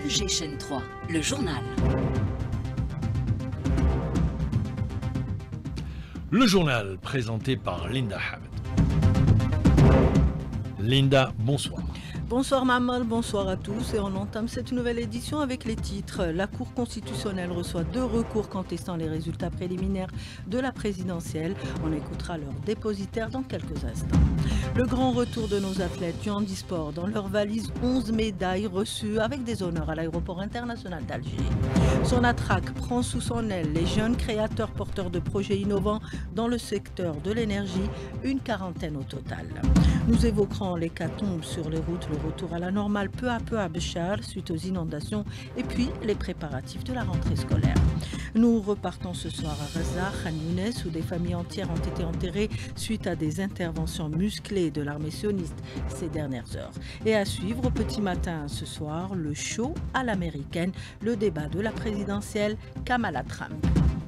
Alger chaîne 3, le journal. Le journal présenté par Linda Hamad. Linda, bonsoir. Bonsoir Mamal, bonsoir à tous et on entame cette nouvelle édition avec les titres. La Cour constitutionnelle reçoit 2 recours contestant les résultats préliminaires de la présidentielle. On écoutera leurs dépositaires dans quelques instants. Le grand retour de nos athlètes du handisport dans leur valise, 11 médailles reçues avec des honneurs à l'aéroport international d'Alger. Son attraque prend sous son aile les jeunes créateurs porteurs de projets innovants dans le secteur de l'énergie, une quarantaine au total. Nous évoquerons l'hécatombe sur les routes, le retour à la normale peu à peu à Béchar suite aux inondations et puis les préparatifs de la rentrée scolaire. Nous repartons ce soir à Raza, Khan Younes, où des familles entières ont été enterrées suite à des interventions musclées de l'armée sioniste ces dernières heures. Et à suivre au petit matin ce soir, le show à l'américaine, le débat de la présidentielle Kamala Trump.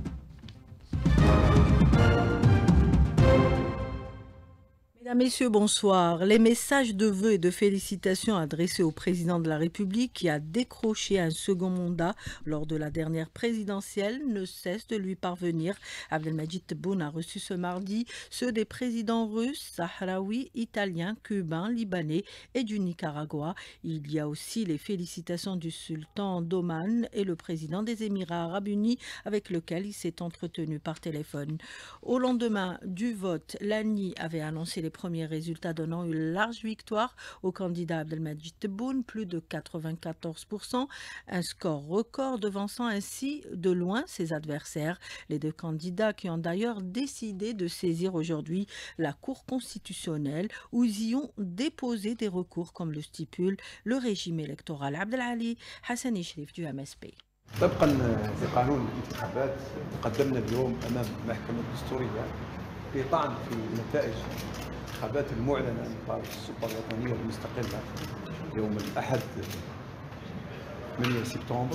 Mesdames, Messieurs, bonsoir. Les messages de vœux et de félicitations adressés au président de la République qui a décroché un second mandat lors de la dernière présidentielle ne cessent de lui parvenir. Abdelmadjid Tebboune a reçu ce mardi ceux des présidents russes, sahraouis, italiens, cubains, libanais et du Nicaragua. Il y a aussi les félicitations du sultan d'Oman et le président des Émirats arabes unis avec lequel il s'est entretenu par téléphone. Au lendemain du vote, l'ANI avait annoncé les premiers résultats donnant une large victoire au candidat Abdelmadjid Tebboune, plus de 94%, un score record devançant ainsi de loin ses adversaires. Les 2 candidats qui ont d'ailleurs décidé de saisir aujourd'hui la Cour constitutionnelle où ils y ont déposé des recours comme le stipule le régime électoral. Abdelali Hassani Shrif du MSP. طبقا لقانون الانتخابات قدمنا اليوم امام المحكمه الدستوريه في طعن في نتائج الانتخابات المعلنه من طرف السلطه الوطنيه المستقله يوم الاحد 8 سبتمبر،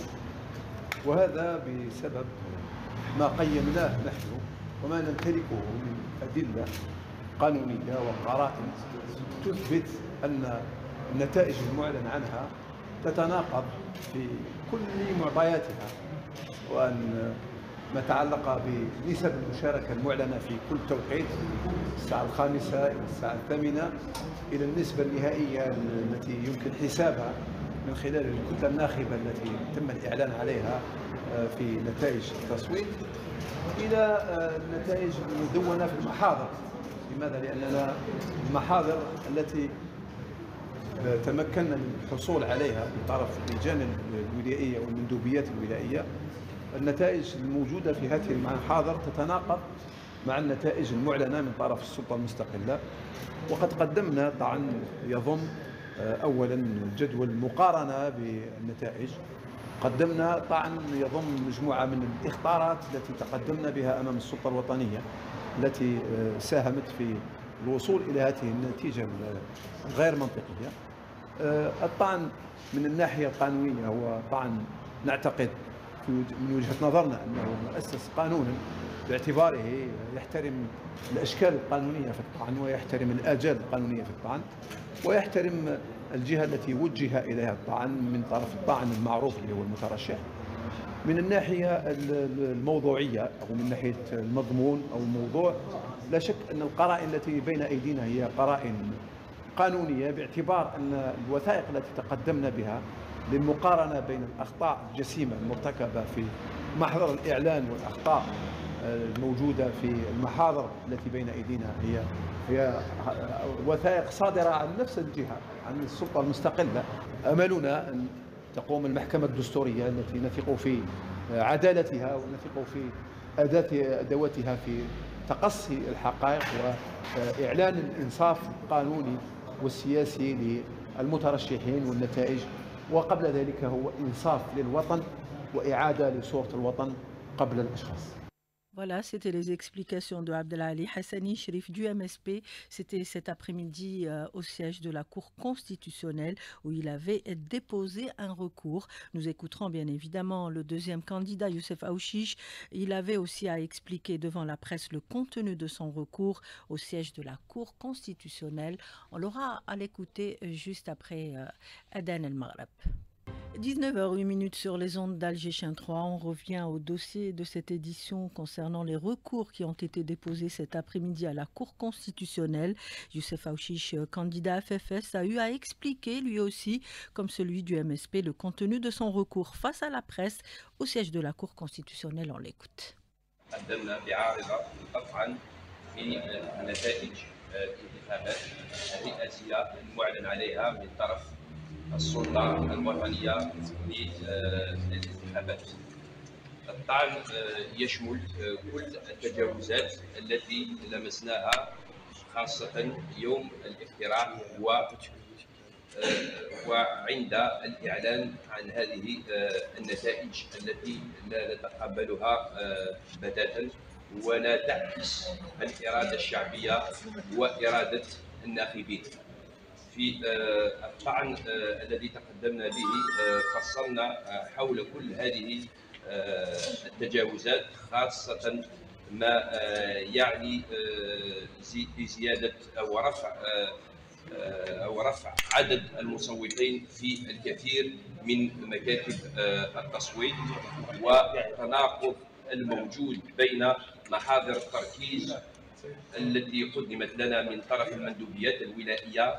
وهذا بسبب ما قيمناه نحن وما نمتلكه من ادله قانونيه وقرائن تثبت ان النتائج المعلن عنها تتناقض في كل معطياتها، وأن ما تعلق بنسب المشاركة المعلنة في كل توقيت الساعة 5 إلى الساعة 8 إلى النسبة النهائية التي يمكن حسابها من خلال الكتلة الناخبة التي تم الإعلان عليها في نتائج التصويت إلى النتائج المدونة في المحاضر. لماذا؟ لأننا المحاضر التي تمكنا من الحصول عليها من طرف اللجان الولائية والمندوبيات الولائية، النتائج الموجودة في هذه المحاضر تتناقض مع النتائج المعلنة من طرف السلطة المستقلة. وقد قدمنا طعن يضم أولا جدول مقارنة بالنتائج، قدمنا طعن يضم مجموعة من الإخطارات التي تقدمنا بها أمام السلطة الوطنية التي ساهمت في الوصول إلى هذه النتيجة الغير منطقية. الطعن من الناحية القانونية هو طعن نعتقد من وجهة نظرنا أنه مؤسس قانونا باعتباره يحترم الأشكال القانونية في الطعن ويحترم الآجال القانونية في الطعن ويحترم الجهة التي وجه إليها الطعن من طرف الطاعن المعروف اللي هو المترشح. من الناحية الموضوعية أو من ناحية المضمون أو الموضوع، لا شك أن القرائن التي بين أيدينا هي قرائن قانونية باعتبار أن الوثائق التي تقدمنا بها للمقارنة بين الأخطاء الجسيمة المرتكبة في محضر الإعلان والأخطاء الموجودة في المحاضر التي بين أيدينا هي وثائق صادرة عن نفس الجهة، عن السلطة المستقلة. أملنا أن تقوم المحكمة الدستورية التي نثق في عدالتها ونثق في أدواتها في تقصي الحقائق وإعلان الإنصاف القانوني والسياسي للمترشحين والنتائج، وقبل ذلك هو إنصاف للوطن وإعادة لصورة الوطن قبل الأشخاص. Voilà, c'était les explications de Abdelali Hassani Shrif du MSP. C'était cet après-midi au siège de la Cour constitutionnelle où il avait déposé un recours. Nous écouterons bien évidemment le deuxième candidat, Youssef Aouchiche. Il avait aussi à expliquer devant la presse le contenu de son recours au siège de la Cour constitutionnelle. On l'aura à l'écouter juste après Adan El Maghreb. 19h08 sur les ondes d'Alger Chaîne 3. On revient au dossier de cette édition concernant les recours qui ont été déposés cet après-midi à la Cour constitutionnelle. Youssef Aouchiche, candidat FFS, a eu à expliquer lui aussi, comme celui du MSP, le contenu de son recours face à la presse au siège de la Cour constitutionnelle. On l'écoute. الانتخابات الرئاسية المعلن عليها من طرف السلطة الوطنية للانتخابات. الطعن يشمل كل التجاوزات التي لمسناها خاصة يوم الاقتراع وعند الإعلان عن هذه النتائج التي لا نتقبلها بتاتا ولا تعكس الإرادة الشعبية وإرادة الناخبين. في الطعن الذي تقدمنا به فصلنا حول كل هذه التجاوزات، خاصة ما يعني بزيادة أو رفع عدد المصوتين في الكثير من مكاتب التصويت، وتناقض الموجود بين محاضر التركيز التي قدمت لنا من طرف المندوبيات الولائية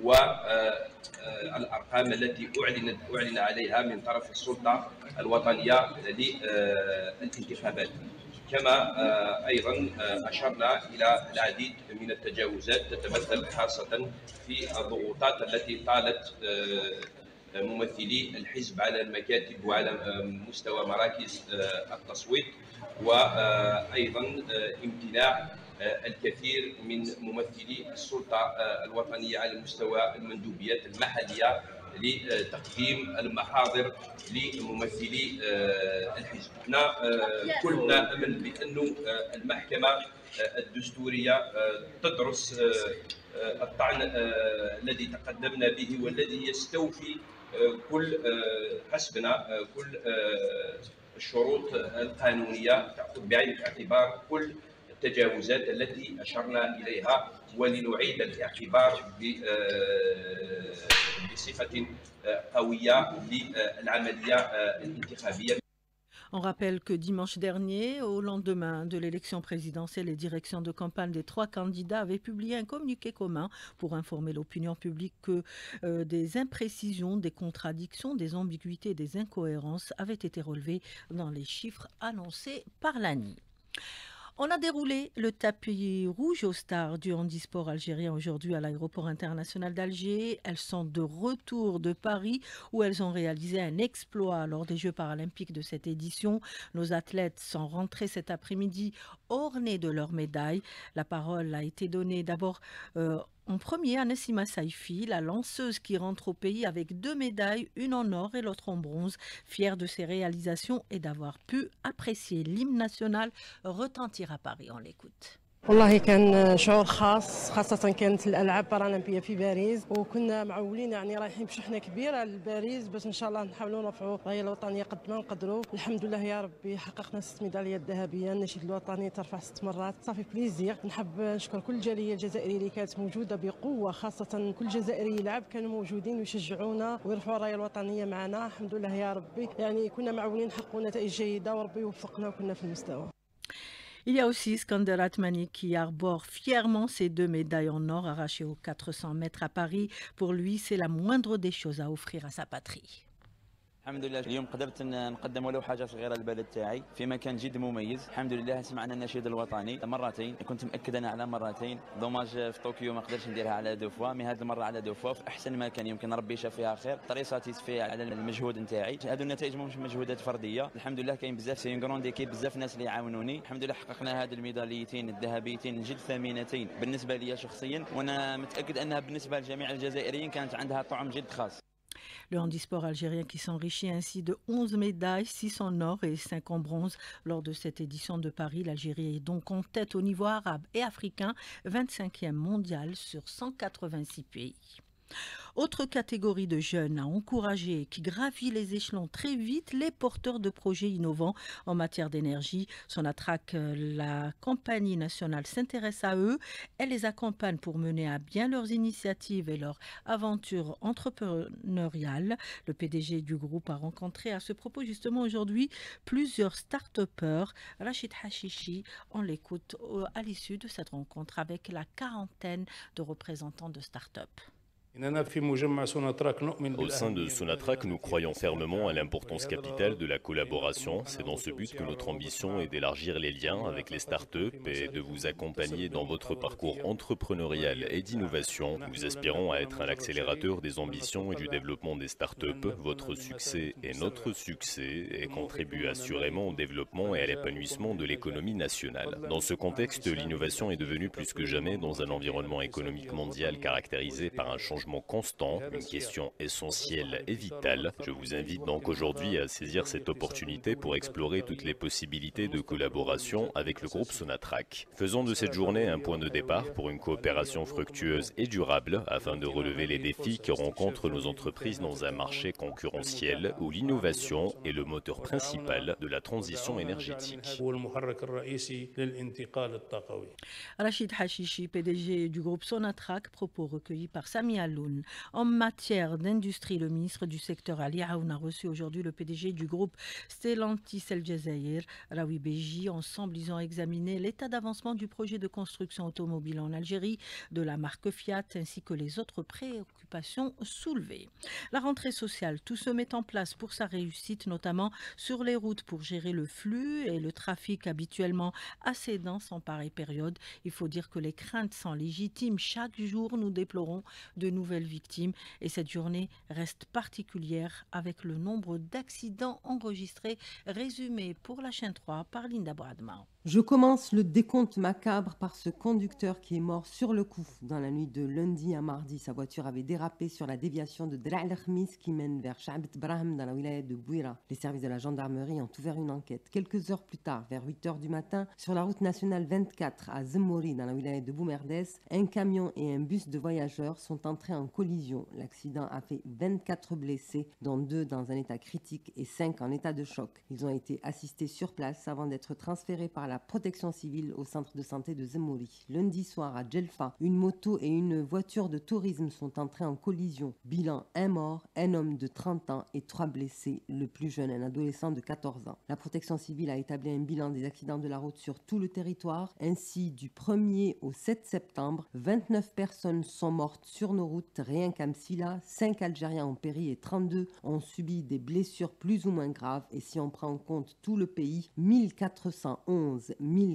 والأرقام التي أعلن عليها من طرف السلطة الوطنية للانتخابات. كما أيضا أشرنا إلى العديد من التجاوزات تتمثل خاصة في الضغوطات التي طالت ممثلي الحزب على المكاتب وعلى مستوى مراكز التصويت، وأيضا امتناع الكثير من ممثلي السلطة الوطنية على مستوى المندوبيات المحلية لتقديم المحاضر لممثلي الحزب. هنا كلنا أمل بأن المحكمة الدستورية تدرس الطعن الذي تقدمنا به والذي يستوفي كل حسبنا كل الشروط القانونية، تأخذ بعين الاعتبار كل التجاوزات التي أشرنا إليها ولنعيد الاعتبار بصفة قوية للعملية الانتخابية. On rappelle que dimanche dernier, au lendemain de l'élection présidentielle, les directions de campagne des trois candidats avaient publié un communiqué commun pour informer l'opinion publique que des imprécisions, des contradictions, des ambiguïtés et des incohérences avaient été relevées dans les chiffres annoncés par l'ANI. On a déroulé le tapis rouge aux stars du handisport algérien aujourd'hui à l'aéroport international d'Alger. Elles sont de retour de Paris où elles ont réalisé un exploit lors des Jeux paralympiques de cette édition. Nos athlètes sont rentrés cet après-midi ornés de leurs médailles. La parole a été donnée d'abord en premier à Nassima Saifi, la lanceuse qui rentre au pays avec 2 médailles, une en or et l'autre en bronze, fière de ses réalisations et d'avoir pu apprécier l'hymne national retentir à Paris. On l'écoute. والله كان شعور خاص، خاصة كانت الألعاب بارالمبية في باريس وكنا معولين يعني رايحين بشحنة كبيرة لباريس باش إن شاء الله نحاولوا نرفعوا الراية الوطنية قد ما نقدروا. الحمد لله يا ربي حققنا 6 ميداليات ذهبية، النشيد الوطني ترفع 6 مرات، صافي بليزير. نحب نشكر كل الجالية الجزائرية اللي كانت موجودة بقوة، خاصة كل جزائري يلعب كانوا موجودين ويشجعونا ويرفعوا الراية الوطنية معنا. الحمد لله يا ربي يعني كنا معولين نحققوا نتائج جيدة وربي وفقنا وكنا في المستوى. Il y a aussi Skander Atmani qui arbore fièrement ses 2 médailles en or arrachées aux 400 mètres à Paris. Pour lui, c'est la moindre des choses à offrir à sa patrie. الحمد لله اليوم قدرت نقدم ولو حاجه صغيره للبلد تاعي في مكان جد مميز. الحمد لله سمعنا النشيد الوطني مرتين، كنت مأكد انا على مرتين. دوماج في طوكيو ما قدرتش نديرها على 2 فوا، مي هذه المره على 2 فوا في احسن مكان يمكن ربي يشاف فيها خير. طري ساتيسفي على المجهود نتاعي. هذو النتائج مش مجهودات فرديه، الحمد لله كاين بزاف سي غروند ايكيب، بزاف ناس اللي يعاونوني. الحمد لله حققنا هذه الميداليتين الذهبيتين جد ثمينتين بالنسبه لي شخصيا، وانا متاكد انها بالنسبه لجميع الجزائريين كانت عندها طعم جد خاص. Le handisport algérien qui s'enrichit ainsi de 11 médailles, 6 en or et 5 en bronze. Lors de cette édition de Paris, l'Algérie est donc en tête au niveau arabe et africain, 25e mondial sur 186 pays. Autre catégorie de jeunes à encourager qui gravit les échelons très vite, les porteurs de projets innovants en matière d'énergie. Sonatrach, la compagnie nationale, s'intéresse à eux. Elle les accompagne pour mener à bien leurs initiatives et leurs aventures entrepreneuriales. Le PDG du groupe a rencontré à ce propos justement aujourd'hui plusieurs start-upers. Rachid Hachichi, on l'écoute à l'issue de cette rencontre avec la quarantaine de représentants de start-up. Au sein de Sonatrach, nous croyons fermement à l'importance capitale de la collaboration. C'est dans ce but que notre ambition est d'élargir les liens avec les startups et de vous accompagner dans votre parcours entrepreneurial et d'innovation. Nous aspirons à être un accélérateur des ambitions et du développement des startups. Votre succès est notre succès et contribue assurément au développement et à l'épanouissement de l'économie nationale. Dans ce contexte, l'innovation est devenue plus que jamais dans un environnement économique mondial caractérisé par un changement constant, une question essentielle et vitale. Je vous invite donc aujourd'hui à saisir cette opportunité pour explorer toutes les possibilités de collaboration avec le groupe Sonatrach. Faisons de cette journée un point de départ pour une coopération fructueuse et durable afin de relever les défis que rencontrent nos entreprises dans un marché concurrentiel où l'innovation est le moteur principal de la transition énergétique. Rachid Hachichi, PDG du groupe Sonatrach, propos recueillis par Sami Alloun. En matière d'industrie, le ministre du secteur Ali Aoun a reçu aujourd'hui le PDG du groupe Stellantis El Jazair, Rawi Beji. Ensemble, ils ont examiné l'état d'avancement du projet de construction automobile en Algérie de la marque Fiat ainsi que les autres préoccupations soulevées. La rentrée sociale, tout se met en place pour sa réussite, notamment sur les routes pour gérer le flux et le trafic habituellement assez dense en pareille période. Il faut dire que les craintes sont légitimes. Chaque jour, nous déplorons de nouvelles victimes et cette journée reste particulière avec le nombre d'accidents enregistrés. Résumé pour la chaîne 3 par Linda Bradma. Je commence le décompte macabre par ce conducteur qui est mort sur le coup. Dans la nuit de lundi à mardi, sa voiture avait dérapé sur la déviation de Dra' el-Khmis qui mène vers Shabt Brahim dans la wilaya de Bouira. Les services de la gendarmerie ont ouvert une enquête. Quelques heures plus tard, vers 8h du matin, sur la route nationale 24 à Zemmouri dans la wilaya de Boumerdes, un camion et un bus de voyageurs sont entrés en collision. L'accident a fait 24 blessés, dont 2 dans un état critique et 5 en état de choc. Ils ont été assistés sur place avant d'être transférés par la protection civile au centre de santé de Zemmouri. Lundi soir à Djelfa, une moto et une voiture de tourisme sont entrés en collision. Bilan, un mort, un homme de 30 ans et 3 blessés, le plus jeune, un adolescent de 14 ans. La protection civile a établi un bilan des accidents de la route sur tout le territoire. Ainsi, du 1er au 7 septembre, 29 personnes sont mortes sur nos routes, rien qu'à Msila, 5 Algériens ont péri et 32 ont subi des blessures plus ou moins graves. Et si on prend en compte tout le pays, 1411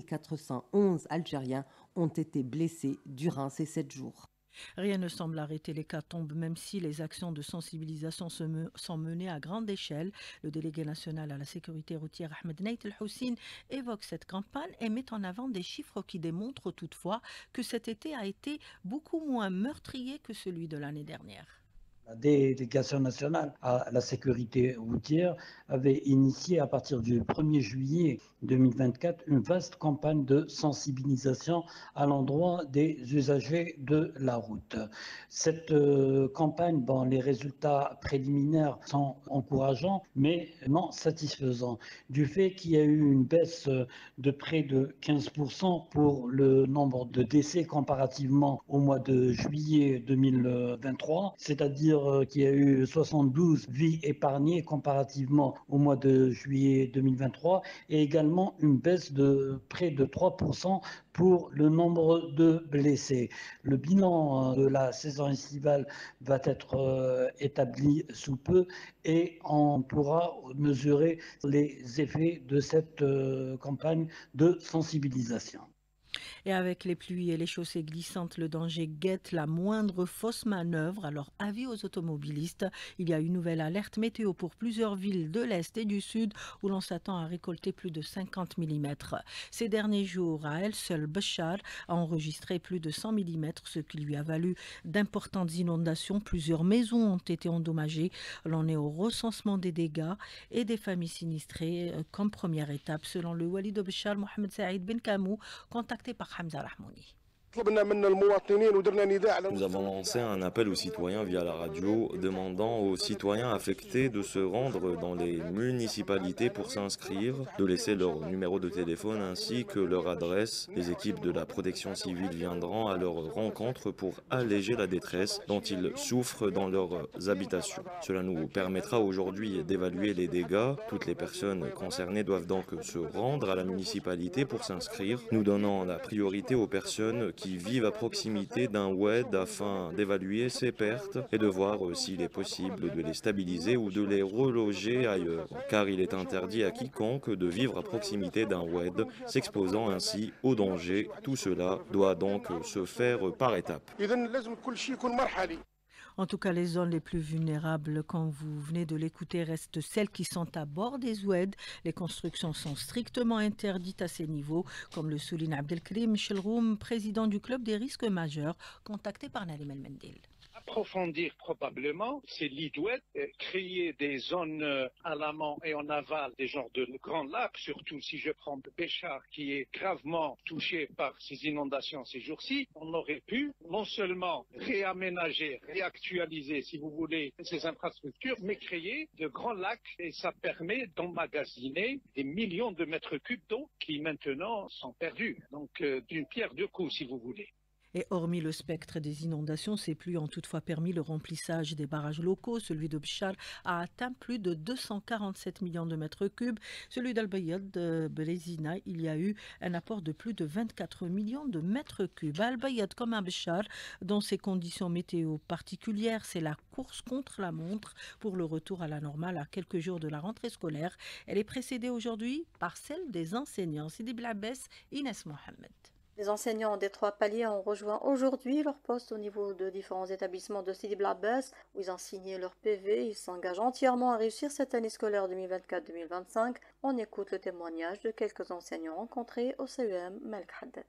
Algériens ont été blessés durant ces 7 jours. Rien ne semble arrêter l'hécatombe, même si les actions de sensibilisation sont menées à grande échelle. Le délégué national à la sécurité routière Ahmed Neit El-Houssine évoque cette campagne et met en avant des chiffres qui démontrent toutefois que cet été a été beaucoup moins meurtrier que celui de l'année dernière. La délégation nationale à la sécurité routière avait initié à partir du 1er juillet 2024 une vaste campagne de sensibilisation à l'endroit des usagers de la route. Cette campagne, les résultats préliminaires sont encourageants mais non satisfaisants du fait qu'il y a eu une baisse de près de 15% pour le nombre de décès comparativement au mois de juillet 2023, c'est-à-dire qu'il y a eu 72 vies épargnées comparativement au mois de juillet 2023 et également une baisse de près de 3% pour le nombre de blessés. Le bilan de la saison estivale va être établi sous peu et on pourra mesurer les effets de cette campagne de sensibilisation. Et avec les pluies et les chaussées glissantes, le danger guette la moindre fausse manœuvre. Alors, avis aux automobilistes, il y a une nouvelle alerte météo pour plusieurs villes de l'Est et du Sud où l'on s'attend à récolter plus de 50 mm. Ces derniers jours, à elle seule, Béchar a enregistré plus de 100 mm, ce qui lui a valu d'importantes inondations. Plusieurs maisons ont été endommagées. L'on est au recensement des dégâts et des familles sinistrées comme première étape, selon le Wali de Béchar, Mohamed Saïd Ben Kamou, contacté par Hamza Rahmouni. Nous avons lancé un appel aux citoyens via la radio, demandant aux citoyens affectés de se rendre dans les municipalités pour s'inscrire, de laisser leur numéro de téléphone ainsi que leur adresse. Les équipes de la protection civile viendront à leur rencontre pour alléger la détresse dont ils souffrent dans leurs habitations. Cela nous permettra aujourd'hui d'évaluer les dégâts. Toutes les personnes concernées doivent donc se rendre à la municipalité pour s'inscrire. Nous donnons la priorité aux personnes qui vivent à proximité d'un WED afin d'évaluer ces pertes et de voir s'il est possible de les stabiliser ou de les reloger ailleurs. Car il est interdit à quiconque de vivre à proximité d'un WED, s'exposant ainsi au danger. Tout cela doit donc se faire par étapes. En tout cas, les zones les plus vulnérables, comme vous venez de l'écouter, restent celles qui sont à bord des oued. Les constructions sont strictement interdites à ces niveaux, comme le souligne Abdelkrim Chelroum, président du club des risques majeurs, contacté par Nalim El Mendil. Approfondir probablement ces lits d'oued, créer des zones à l'amont et en aval, des genres de grands lacs, surtout si je prends Béchar qui est gravement touché par ces inondations ces jours-ci. On aurait pu non seulement réaménager, réactualiser, si vous voulez, ces infrastructures, mais créer de grands lacs et ça permet d'emmagasiner des millions de mètres cubes d'eau qui maintenant sont perdus. Donc d'une pierre deux coups, si vous voulez. Et hormis le spectre des inondations, ces pluies ont toutefois permis le remplissage des barrages locaux. Celui de Bchar a atteint plus de 247 millions de mètres cubes. Celui d'Al-Bayad de Bérésina, il y a eu un apport de plus de 24 millions de mètres cubes. À Al-Bayad comme à Bchar, dans ces conditions météo particulières, c'est la course contre la montre pour le retour à la normale à quelques jours de la rentrée scolaire. Elle est précédée aujourd'hui par celle des enseignants. Sidi Blabès, Inès Mohamed. Les enseignants des 3 paliers ont rejoint aujourd'hui leur poste au niveau de différents établissements de Sidi Blabès où ils ont signé leur PV. Ils s'engagent entièrement à réussir cette année scolaire 2024-2025. On écoute le témoignage de quelques enseignants rencontrés au CEM Melk Haddad.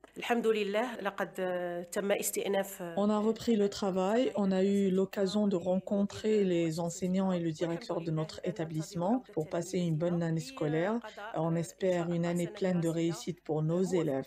On a repris le travail, on a eu l'occasion de rencontrer les enseignants et le directeur de notre établissement pour passer une bonne année scolaire. On espère une année pleine de réussite pour nos élèves.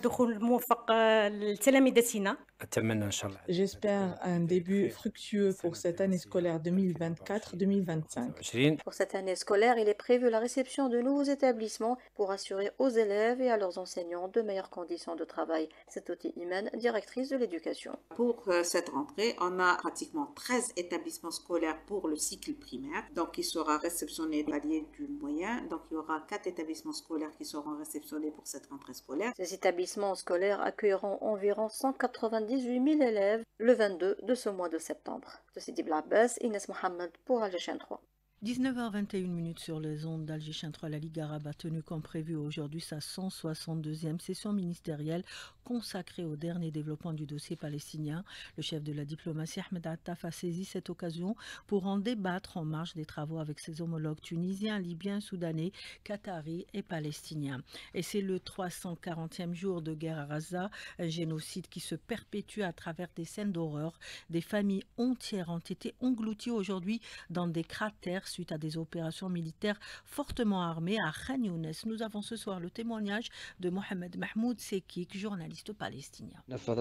J'espère un début fructueux pour cette année scolaire 2024-2025. Pour cette année scolaire, il est prévu la réception de nouveaux établissements pour assurer aux élèves et à leurs enseignants de meilleures conditions de travail. C'est Oti Imen, directrice de l'éducation. Pour cette rentrée, on a pratiquement 13 établissements scolaires pour le cycle primaire. Donc, il sera réceptionné le palier du moyen. Donc, il y aura 4 établissements scolaires qui seront réceptionnés pour cette rentrée scolaire. Ces établissements scolaires accueilleront environ 198 000 élèves le 22 de ce mois de septembre. De Sidi Blabès, Inès Mohamed pour Alger 3. 19h21 sur les ondes d'Alger 3. La Ligue arabe a tenu comme prévu aujourd'hui sa 162e session ministérielle consacrée au dernier développement du dossier palestinien. Le chef de la diplomatie Ahmed Attaf a saisi cette occasion pour en débattre en marge des travaux avec ses homologues tunisiens, libyens, soudanais, qataris et palestiniens. Et c'est le 340e jour de guerre à Gaza, un génocide qui se perpétue à travers des scènes d'horreur. Des familles entières ont été englouties aujourd'hui dans des cratères suite à des opérations militaires fortement armées à Khan Younes. Nous avons ce soir le témoignage de Mohamed Mahmoud Sekik, journaliste palestinien.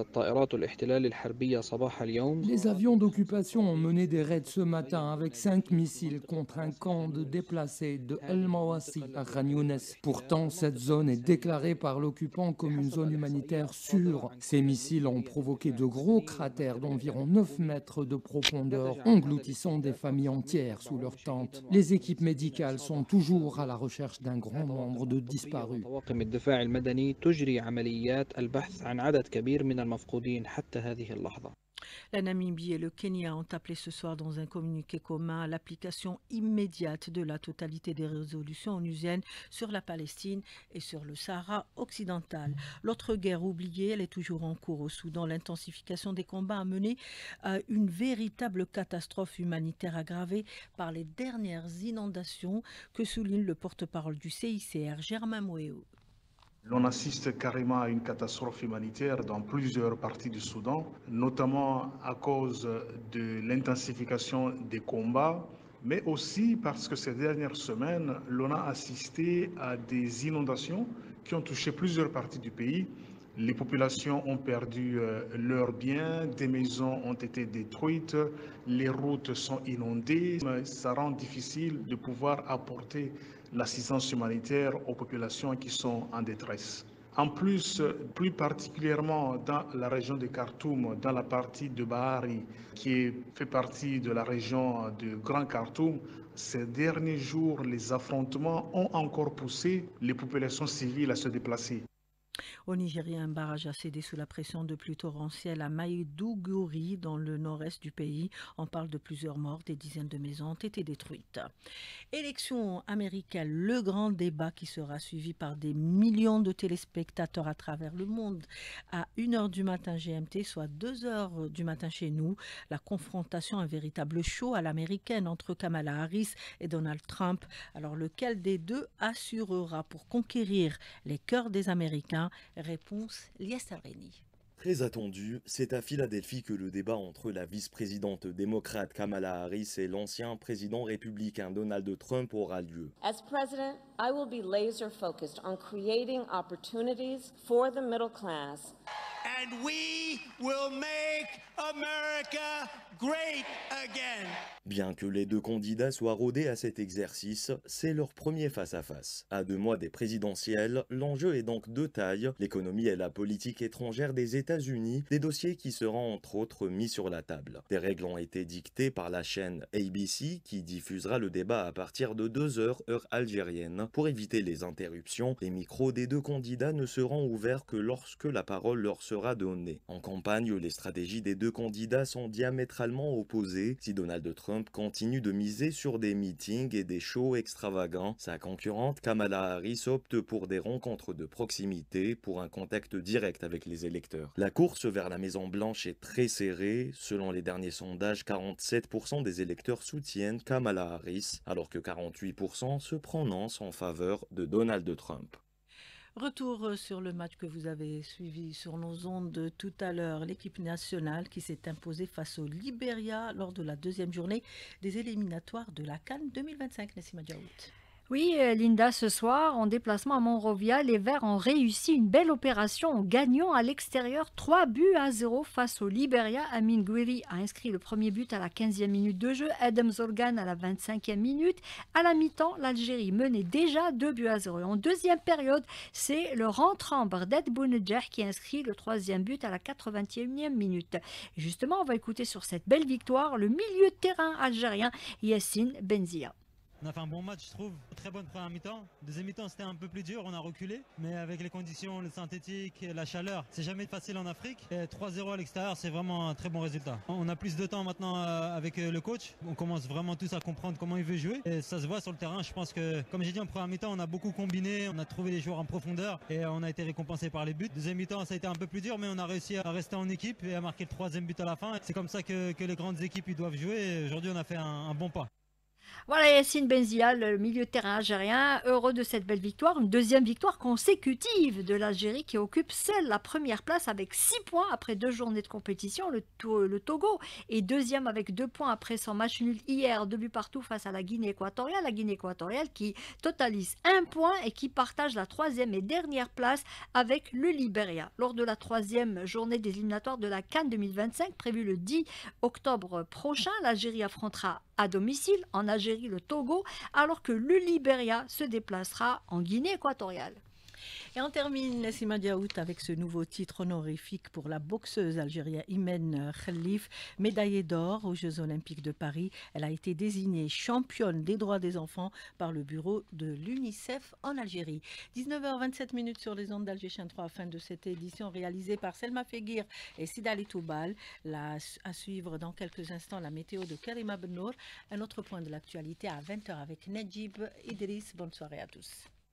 Les avions d'occupation ont mené des raids ce matin avec 5 missiles contre un camp de déplacés de El Mawasi à Khan Younes. Pourtant, cette zone est déclarée par l'occupant comme une zone humanitaire sûre. Ces missiles ont provoqué de gros cratères d'environ 9 mètres de profondeur, engloutissant des familles entières sous leur tente. Les équipes médicales sont toujours à la recherche d'un grand nombre de disparus. La Namibie et le Kenya ont appelé ce soir dans un communiqué commun à l'application immédiate de la totalité des résolutions onusiennes sur la Palestine et sur le Sahara occidental. L'autre guerre oubliée, elle est toujours en cours au Soudan. L'intensification des combats a mené à une véritable catastrophe humanitaire aggravée par les dernières inondations que souligne le porte-parole du CICR, Germain Moéo. On assiste carrément à une catastrophe humanitaire dans plusieurs parties du Soudan, notamment à cause de l'intensification des combats, mais aussi parce que ces dernières semaines, l'on a assisté à des inondations qui ont touché plusieurs parties du pays, Les populations ont perdu leurs biens, des maisons ont été détruites, les routes sont inondées. Ça rend difficile de pouvoir apporter l'assistance humanitaire aux populations qui sont en détresse. En plus, plus particulièrement dans la région de Khartoum, dans la partie de Bahari, qui fait partie de la région de Grand Khartoum, ces derniers jours, les affrontements ont encore poussé les populations civiles à se déplacer. Au Nigeria, un barrage a cédé sous la pression de pluies torrentielles à Maiduguri, dans le nord-est du pays. On parle de plusieurs morts, des dizaines de maisons ont été détruites. Élection américaine, le grand débat qui sera suivi par des millions de téléspectateurs à travers le monde. À 1h du matin GMT, soit 2h du matin chez nous, la confrontation, un véritable show à l'américaine entre Kamala Harris et Donald Trump. Alors lequel des deux assurera pour conquérir les cœurs des Américains? Réponse Lies Areni. Très attendu, c'est à Philadelphie que le débat entre la vice-présidente démocrate Kamala Harris et l'ancien président républicain Donald Trump aura lieu. As president, I will be laser focused on creating opportunities for the middle class. And we will make America great again. Bien que les deux candidats soient rodés à cet exercice, c'est leur premier face-à-face. À 2 mois des présidentielles, l'enjeu est donc de taille, l'économie et la politique étrangère des États-Unis, des dossiers qui seront entre autres mis sur la table. Des règles ont été dictées par la chaîne ABC qui diffusera le débat à partir de 2h heure algérienne. Pour éviter les interruptions, les micros des deux candidats ne seront ouverts que lorsque la parole leur sera donnée. En campagne, les stratégies des deux candidats sont diamétralement opposées. Si Donald Trump continue de miser sur des meetings et des shows extravagants, sa concurrente Kamala Harris opte pour des rencontres de proximité, pour un contact direct avec les électeurs. La course vers la Maison-Blanche est très serrée. Selon les derniers sondages, 47% des électeurs soutiennent Kamala Harris, alors que 48% se prononcent en faveur de Donald Trump. Retour sur le match que vous avez suivi sur nos ondes tout à l'heure. L'équipe nationale qui s'est imposée face au Libéria lors de la 2e journée des éliminatoires de la CAN 2025. Nassima Diaoud. Oui, Linda, ce soir, en déplacement à Monrovia, les Verts ont réussi une belle opération en gagnant à l'extérieur 3-0 face au Libéria. Amin Gouiri a inscrit le premier but à la 15e minute de jeu, Adam Zorgan à la 25e minute. À la mi-temps, l'Algérie menait déjà 2-0. Et en deuxième période, c'est le rentrant Bardet Bounedjah qui inscrit le 3e but à la 81e minute. Et justement, on va écouter sur cette belle victoire le milieu de terrain algérien Yassine Benzia. On a fait un bon match, je trouve. Très bonne première mi-temps. Deuxième mi-temps, c'était un peu plus dur, on a reculé. Mais avec les conditions, le synthétique, la chaleur, c'est jamais facile en Afrique. Et 3-0 à l'extérieur, c'est vraiment un très bon résultat. On a plus de temps maintenant avec le coach. On commence vraiment tous à comprendre comment il veut jouer. Et ça se voit sur le terrain. Je pense que, comme j'ai dit en première mi-temps, on a beaucoup combiné. On a trouvé les joueurs en profondeur et on a été récompensé par les buts. Deuxième mi-temps, ça a été un peu plus dur, mais on a réussi à rester en équipe et à marquer le 3e but à la fin. C'est comme ça que les grandes équipes ils doivent jouer. Et aujourd'hui, on a fait un bon pas. Voilà Yassine Benzia, le milieu de terrain algérien, heureux de cette belle victoire. Une deuxième victoire consécutive de l'Algérie qui occupe seule la première place avec 6 points après 2 journées de compétition. Le Togo est deuxième avec 2 points après son match nul hier, 2 buts partout face à la Guinée équatoriale. La Guinée équatoriale qui totalise 1 point et qui partage la 3e et dernière place avec le Libéria. Lors de la 3e journée des éliminatoires de la CAN 2025, prévue le 10 octobre prochain, l'Algérie affrontera à domicile en Algérie le Togo, alors que le Libéria se déplacera en Guinée équatoriale. Et on termine, Nassima Diaoud, avec ce nouveau titre honorifique pour la boxeuse algérienne Imen Khalif, médaillée d'or aux Jeux Olympiques de Paris. Elle a été désignée championne des droits des enfants par le bureau de l'UNICEF en Algérie. 19h27 sur les ondes d'Alger 3, fin de cette édition réalisée par Selma Feguir et Sidali Toubal. À suivre dans quelques instants la météo de Karima Benour. Un autre point de l'actualité à 20h avec Najib Idriss. Bonne soirée à tous.